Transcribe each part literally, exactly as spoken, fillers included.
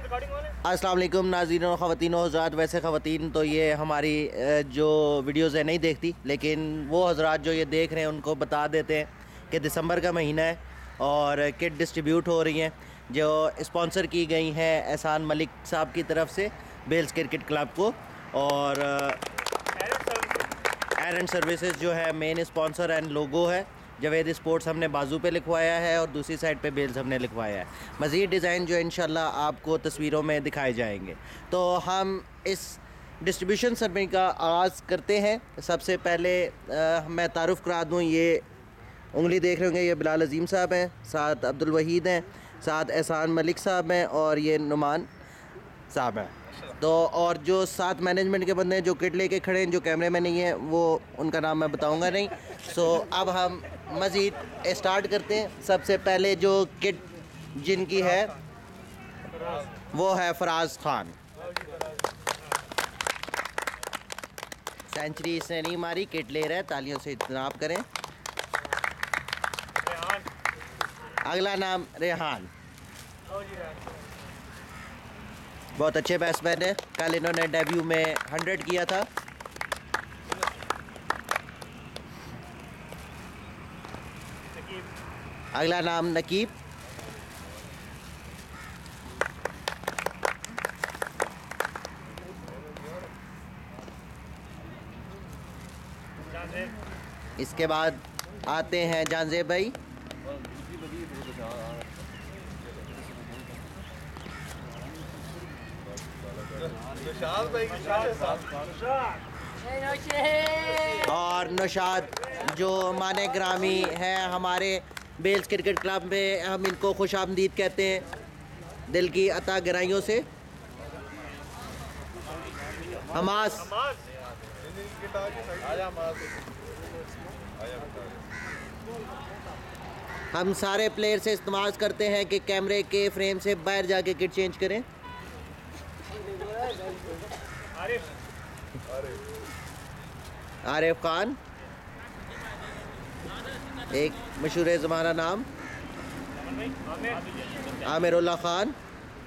अस्सलाम वालेकुम नाज़रीन और ख़वातीन और हज़रात। वैसे ख़वातीन तो ये हमारी जो वीडियोज़ है नहीं देखती, लेकिन वो हज़रात जो ये देख रहे हैं उनको बता देते हैं कि दिसंबर का महीना है और किट डिस्ट्रीब्यूट हो रही हैं जो स्पॉन्सर की गई हैं एहसान मलिक साहब की तरफ से बेल्स क्रिकेट क्लब को, और एरन सर्विसेज जो है मेन स्पॉन्सर एंड लोगो है। जवेद स्पोर्ट्स हमने बाजू पे लिखवाया है और दूसरी साइड पे बेल्स हमने लिखवाया है। मज़ीद डिज़ाइन जो इंशाल्लाह आपको तस्वीरों में दिखाए जाएंगे। तो हम इस डिस्ट्रीब्यूशन सरमनी का आगाज़ करते हैं। सबसे पहले आ, मैं तारुफ़ करा दूँ, ये उंगली देख रहे होंगे, ये बिलाल अज़ीम साहब हैं, साथ अब्दुल वहीद हैं, साथ एहसान मलिक साहब हैं और ये नुमान साहब हैं। तो और जो साथ मैनेजमेंट के बंदे हैं जो किट लेके खड़े हैं, जो कैमरे में नहीं है, वो उनका नाम मैं बताऊंगा नहीं। सो अब हम मज़ीद स्टार्ट करते हैं। सबसे पहले जो किट जिनकी है वो है फराज खान। सेंचुरी इसने नहीं मारी, किट ले रहा है, तालियों से इत्तनाब करें। अगला नाम रेहान, बहुत अच्छे बैट्समैन है। कल इन्होंने डेब्यू में हंड्रेड किया था। अगला नाम नकीब, इसके बाद आते हैं जानजेब भाई, और नौशाद जो माने ग्रामी है हमारे बेल्स क्रिकेट क्लब में, हम इनको खुश आमदीद कहते हैं दिल की अता गहराइयों से। हमास, हम सारे प्लेयर से इस्तेमाल करते हैं कि कैमरे के फ्रेम से बाहर जाके किट चेंज करें। आरिफ खान, एक मशहूर ज़माना नाम। आमिरुल्लाह खान,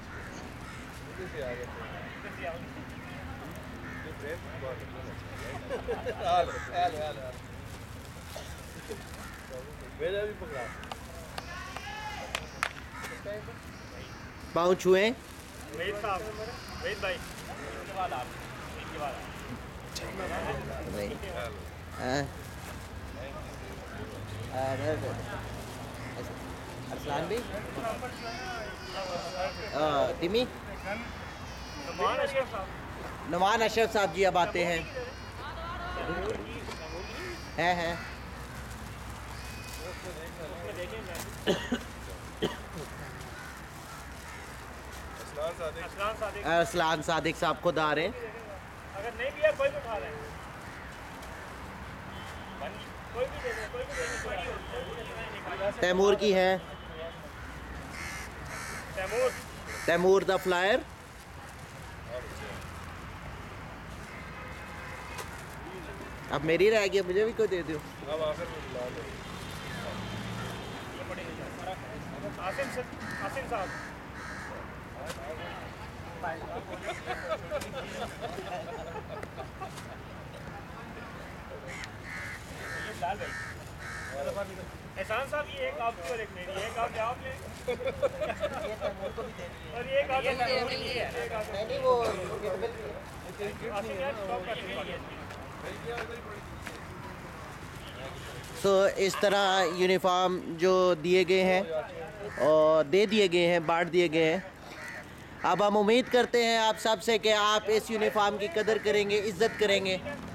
पाँव छुए, अरसलान भी, टिमी, नुमान अशरफ साहब जी अब आते हैं। हैं हैं अरसलान सादिक साहब खुद आ रहे हैं। अगर नहीं भी है कोई भी उठा रहे हैं, कोई भी दे दे, कोई भी दे दे। तैमूर की है, तैमूर तैमूर द फ्लायर। अब मेरी रह गई, मुझे भी कोई दे दो। आसिम साहब, एहसान साहब, ये एक आपकी और एक मेरी, एक आप आप ले और ये एक आप नहीं, वो सो इस तरह यूनिफॉर्म जो दिए गए हैं और दे दिए गए हैं, बांट दिए गए हैं। अब हम उम्मीद करते हैं आप सब से कि आप इस यूनिफॉर्म की कदर करेंगे, इज़्ज़त करेंगे।